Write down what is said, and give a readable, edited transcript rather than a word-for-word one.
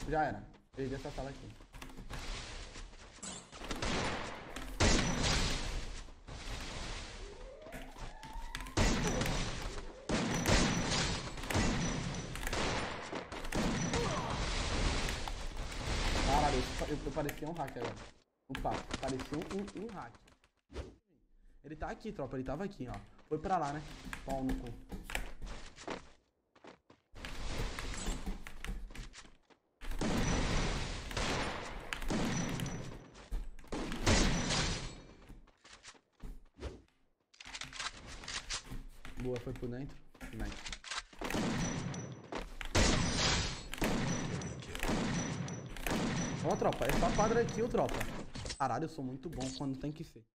Já era. Perdi essa sala aqui. Caralho, eu parecia um hacker agora. Um papo. Parecia um hack. Ele tá aqui, tropa. Ele tava aqui, ó. Foi pra lá, né? Pau no cu. Boa, foi por dentro. Nice. Ó, tropa. É só quadra aqui, ô, tropa. Caralho, eu sou muito bom quando tem que ser.